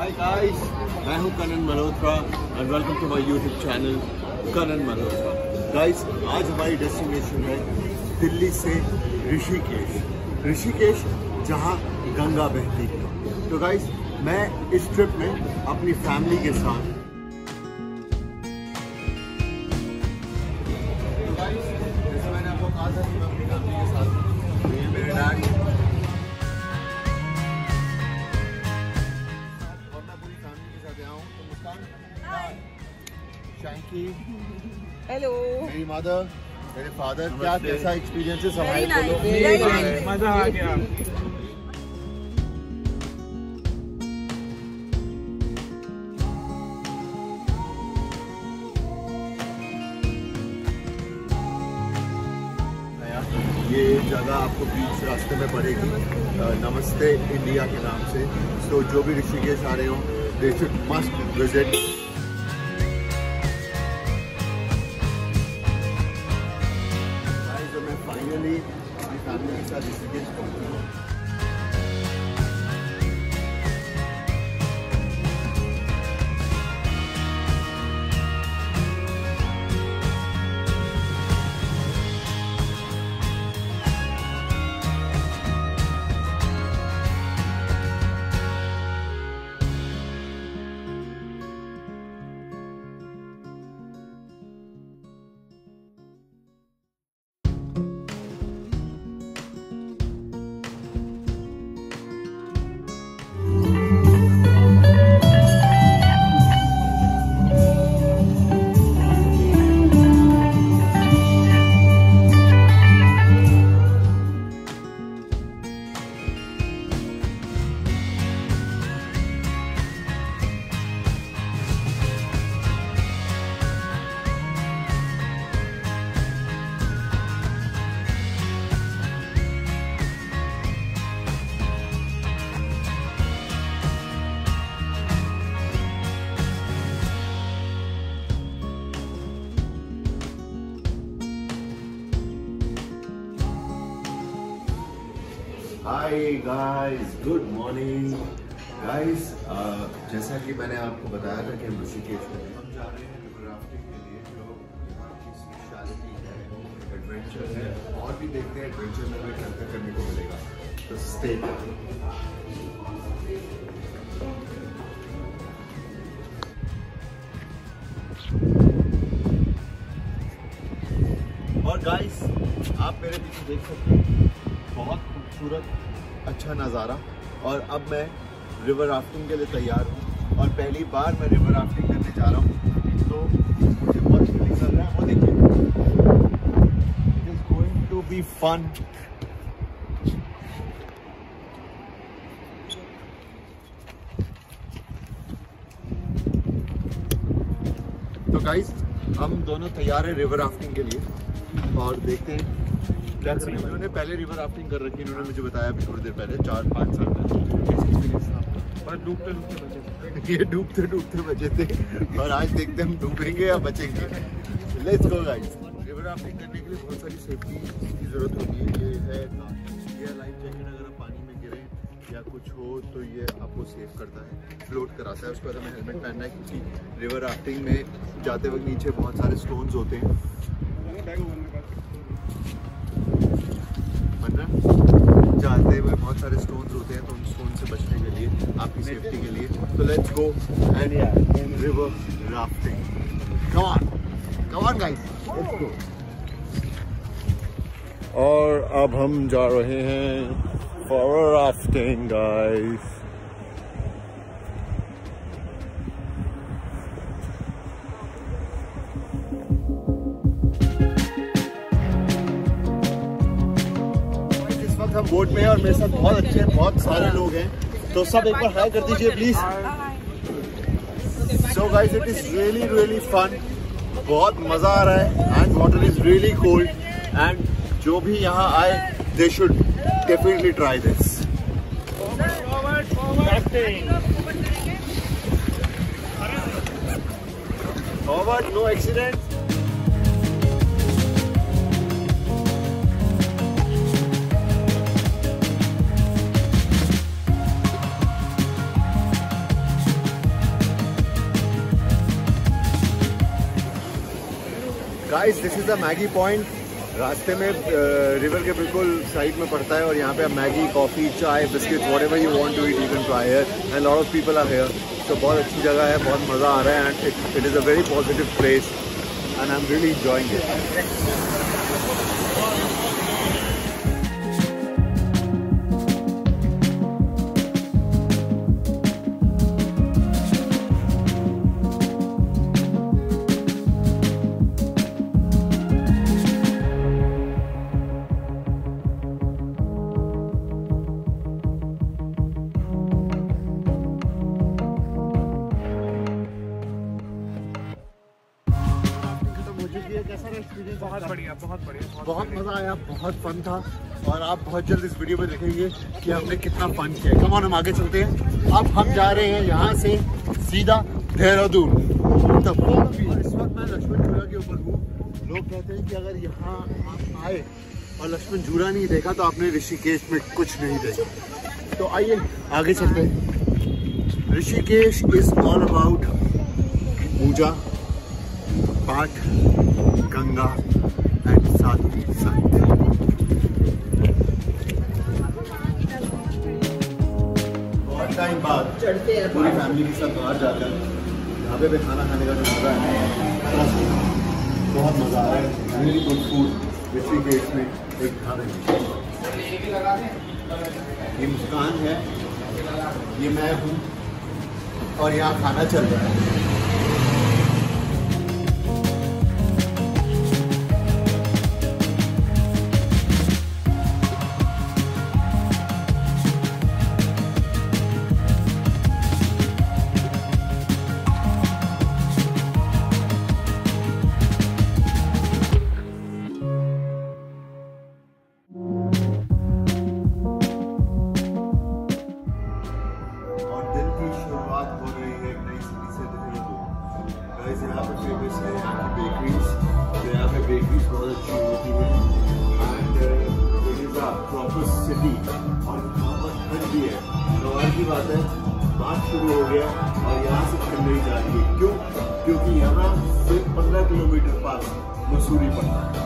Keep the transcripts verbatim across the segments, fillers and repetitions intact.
हाय guys, मैं हूं Kanan Malhotra and welcome to my YouTube channel Kanan Malhotra. Guys, आज हमारी डेस्टिनेशन है दिल्ली से ऋषिकेश। ऋषिकेश जहां गंगा बहती है। तो गाइस, मैं इस ट्रिप में अपनी फैमिली के साथ तो गाइस, जैसे मैंने आपको कहा था कि मैं अपनी फैमिली के साथ, ये मेरे डैड हेलो, मेरी मदर, मेरे फादर। क्या कैसा एक्सपीरियंस है हमारे nice. मजा आ गया। ये जगह आपको बीच रास्ते में पड़ेगी, नमस्ते इंडिया के नाम से। तो जो भी ऋषिकेश आ रहे हो, they should must visit. Finally अपनी फैमिली के साथ ऋषिकेश पहुंची हूँ। Hi guys, good morning guys. जैसा कि मैंने आपको बताया था कि हम ऋषिकेश में हम जा रहे हैं रिवर राफ्टिंग के लिए, जो यहाँ की स्पेशलिटी है, एडवेंचर है। और भी देखते हैं एडवेंचर में हमें क्या क्या करने को मिलेगा। तो स्टे और गाइस, आप मेरे पीछे देख सकते हैं बहुत खूबसूरत अच्छा नज़ारा। और अब मैं रिवर राफ्टिंग के लिए तैयार हूँ और पहली बार मैं रिवर राफ्टिंग करने जा रहा हूँ। तो मुझे बहुत फीलिंग चल रहा है, वो देखिए, it is going to be fun. तो गाइस, हम दोनों तैयार हैं रिवर राफ्टिंग के लिए और देखते हैं क्या करेंगे। इन्होंने पहले रिवर राफ्टिंग कर रखी है, इन्होंने मुझे बताया अभी थोड़ी देर पहले, चार पाँच साल पहले। कैसा एक्सपीरियंस था आपका? पर डूबते डूबते बचे ये डूबते डूबते बचे थे और आज देखते हैं हम डूबेंगे या बचेंगे। Let's go guys. River rafting करने के लिए बहुत सारी सेफ्टी की जरूरत होती है। ये है ये लाइफ जैकेट, अगर आप पानी में गिरे या कुछ हो तो ये आपको सेव करता है, फ्लोट कराता है। उसके बाद हमें हेलमेट पहनना है, क्योंकि रिवर राफ्टिंग में जाते वक्त नीचे बहुत सारे स्टोन्स होते हैं। जाते हुए बहुत सारे स्टोन्स होते हैं, तो उन स्टोन से बचने के लिए, आपकी सेफ्टी के लिए। तो let's go and river rafting. Come on, come on guys, let's go. और अब हम जा रहे हैं फॉर राफ्टिंग गाइस। हम बोट में हैं और मेरे साथ बहुत अच्छे बहुत सारे लोग हैं, तो सब एक बार हाय कर दीजिए please. So guys, it is really really fun, बहुत मजा आ रहा है and water is really cold and जो भी यहाँ आए they should definitely try this. Forward, no accident. Guys this is the Maggi point. रास्ते में रिवर के बिल्कुल साइड में पड़ता है और यहाँ पे आप मैगी, कॉफ़ी, चाय, biscuits, whatever you want to eat you can try here and lot of people are here. तो बहुत अच्छी जगह है, बहुत मज़ा आ रहा है and it it is a very positive place and I am really enjoying it. बहुत बढ़िया, बहुत बढ़िया, बहुत मजा आया, बहुत फन था और आप बहुत जल्द इस वीडियो में देखेंगे कि हमने कितना फन किया। कम ऑन हम आगे चलते हैं। अब हम जा रहे हैं यहाँ से सीधा देहरादून। तब इस वक्त मैं लक्ष्मण झूला के ऊपर हूँ। लोग कहते हैं कि अगर यहाँ आप आए और लक्ष्मण झूला नहीं देखा तो आपने ऋषिकेश में कुछ नहीं देखा। तो आइए आगे चलते हैं। Rishikesh is all about puja paath, Ganga and साधु संत। बहुत टाइम बाद पूरी फैमिली के साथ बाहर जाकर ढाबे पे खाना खाने का जो मजा है बहुत मजा आ रहा है। रियली गुड फूड ऋषिकेश में एक ढाबे में। ये मुस्कान है, ये मैं हूँ और यहाँ खाना चल रहा है। यहाँ पे फेमस है यहाँ की बेकरीज। तो यहाँ पे बेकरीज बहुत अच्छी होती है and it is a proper city और यहाँ पर ठंड भी है। कमाल की बात है, बात शुरू हो गया और यहाँ से ठंड नहीं जा रही है। क्यों? क्योंकि यहाँ से पंद्रह किलोमीटर पास मसूरी पड़ता है।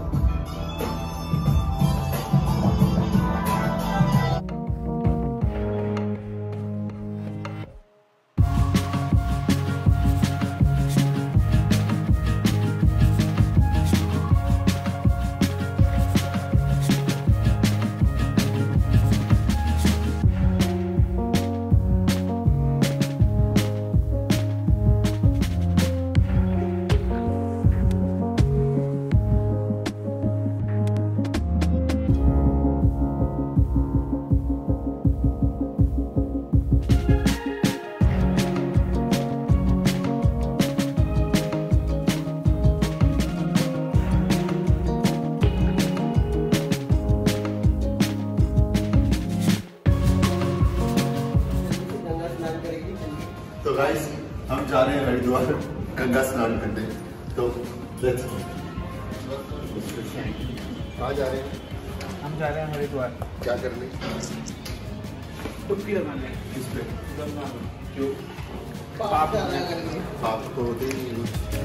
तो गाइस हम जा रहे हैं हरिद्वार गंगा स्नान करने। तो लेट्स कहाँ जा रहे हैं? हम जा रहे हैं हरिद्वार। क्या करने? डुबकी लगाने। किस पे? गंगा में। क्यों? पाप पाप तो होते ही नहीं।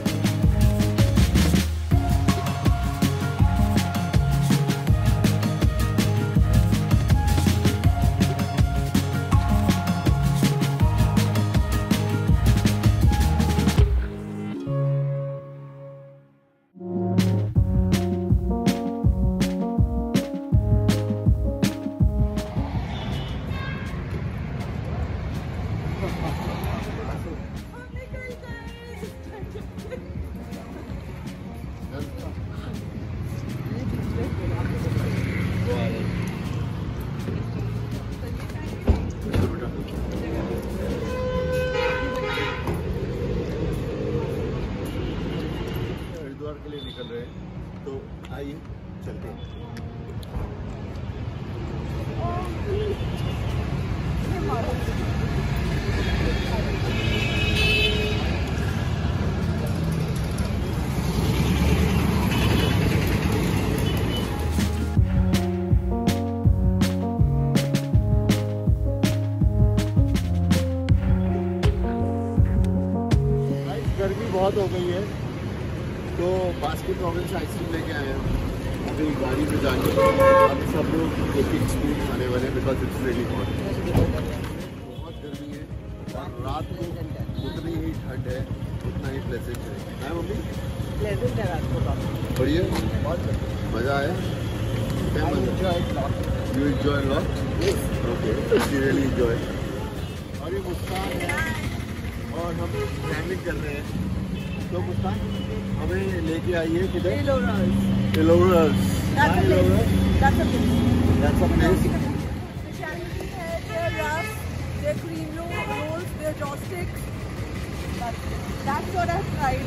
के लिए निकल रहे हैं, तो आइए चलते हैं। गर्मी बहुत हो गई है तो बास्केट रॉबिन्स आइसक्रीम लेके आए हैं अभी गाड़ी में जाने अभी सब लोग एक एक स्पून खाने वाले बिकॉज इट्स रियली हॉट। बहुत गर्मी है और रात को उतनी ही ठंड है उतना ही प्लेजेंट है ना मम्मी? प्लेजेंट है रात को बढ़िया बहुत मज़ा आया क्या मज़ा? You enjoy lot? Okay you really enjoy. और ये मुस्कान है और हम प्लानिंग कर रहे हैं तो मुस्कान हमें लेके आइए किधर? Elorus. Elorus. That's a place. That's a place. That's a place. Specialty है their rusk, their cream roll, rolls, their jaw sticks. That's, that's what I've tried.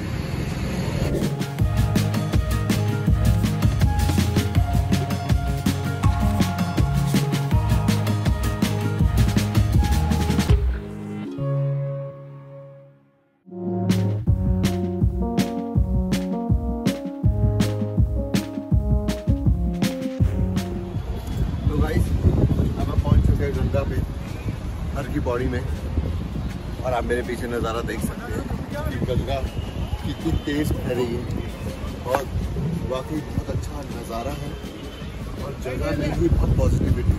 Ganga पे हर की बॉडी में और आप मेरे पीछे नज़ारा देख सकते हैं कि गंगा कितनी तेज बह रही है और वाकई बहुत अच्छा नज़ारा है और जगह में भी बहुत पॉजिटिविटी है।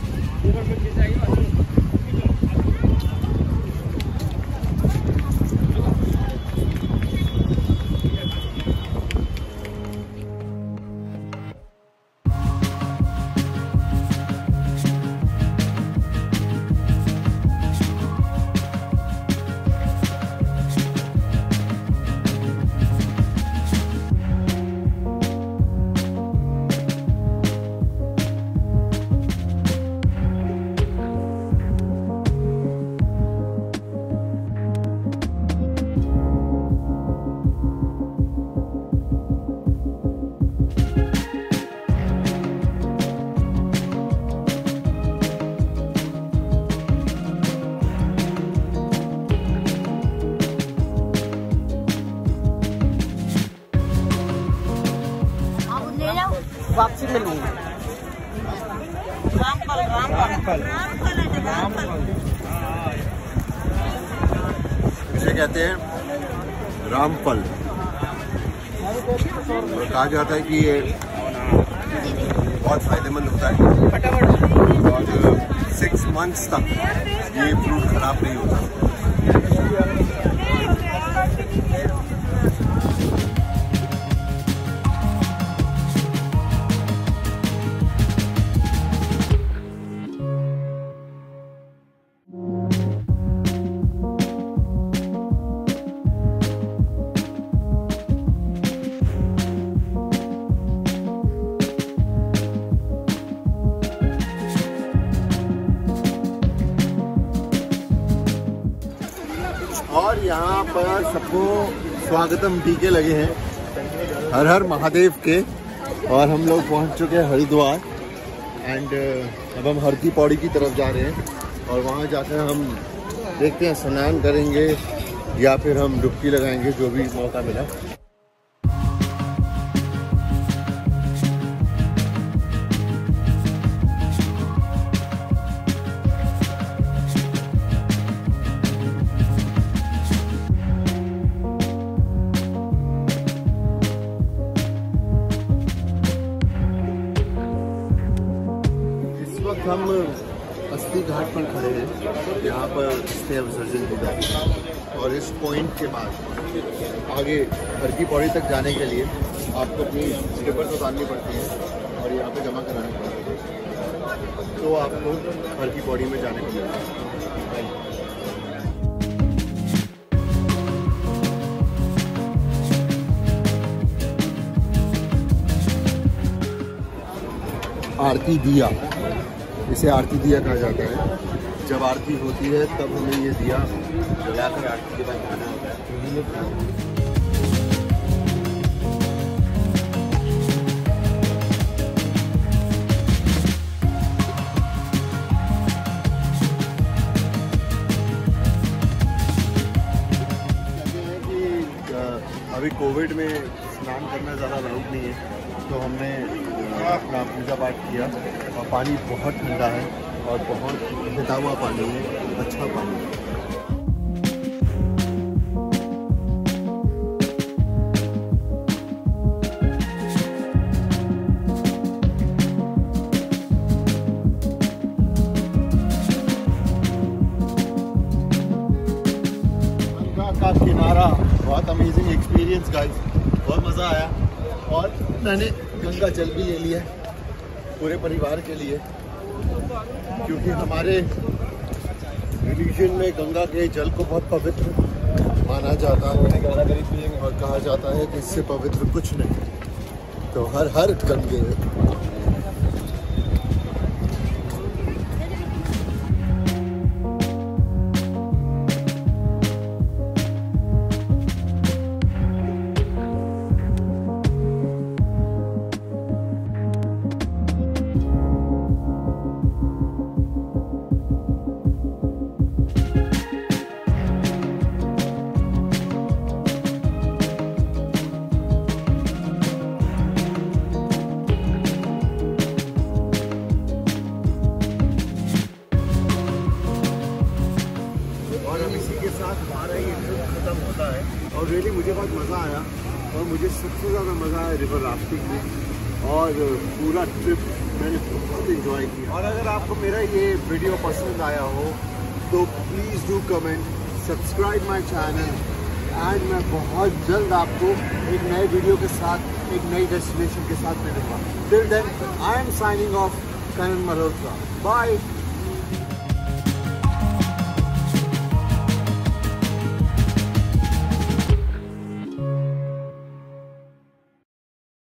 वापसी में लूंगा। रामफल रामफल रामफल इसे कहते हैं रामफल और कहा जाता है कि ये बहुत फायदेमंद होता है और सिक्स मंथ्स तक ये फ्रूट खराब नहीं होता। और यहाँ पर सबको स्वागतम टीके लगे हैं हर हर महादेव के और हम लोग पहुँच चुके हैं हरिद्वार एंड अब हम हर की पौड़ी की तरफ जा रहे हैं और वहाँ जाकर हम देखते हैं स्नान करेंगे या फिर हम डुबकी लगाएंगे जो भी मौका मिला। हम अस्थि घाट पर खड़े हैं, यहाँ पर अस्थि विसर्जन की जाती है और इस पॉइंट के बाद आगे हर की पौड़ी तक जाने के लिए आपको अपनी स्लीपर्स उतारनी पड़ती है और यहाँ पे जमा करानी पड़ती है तो आपको हर की पौड़ी में जाने को मिलता है। आरती दिया, इसे आरती दिया कहा जाता है। जब आरती होती है तब हमें ये दिया जलाकर आरती के बाद खाना होता है। अभी कोविड में स्नान करना ज़्यादा अलाउड नहीं है तो हमने अपना पूजा पाठ किया और पानी बहुत ठंडा है और बहुत बहता हुआ पानी है, अच्छा पानी है। किनारा, बहुत अमेजिंग एक्सपीरियंस गाइस, बहुत मज़ा आया। और मैंने गंगा जल भी ले लिया पूरे परिवार के लिए, क्योंकि हमारे रिलीजन में गंगा के जल को बहुत पवित्र माना जाता है और कहा जाता है कि इससे पवित्र कुछ नहीं। तो हर हर गंगे। हमारा ये ट्रिप खत्म होता है और रियली मुझे बहुत मज़ा आया और मुझे सबसे ज़्यादा मज़ा आया रिवर राफ्टिंग में और पूरा ट्रिप मैंने बहुत इन्जॉय किया। और अगर आपको मेरा ये वीडियो पसंद आया हो तो please do comment, subscribe my channel and मैं बहुत जल्द आपको एक नए वीडियो के साथ एक नई डेस्टिनेशन के साथ मिलूंगा। Till then I am signing off Karan Malhotra. Bye.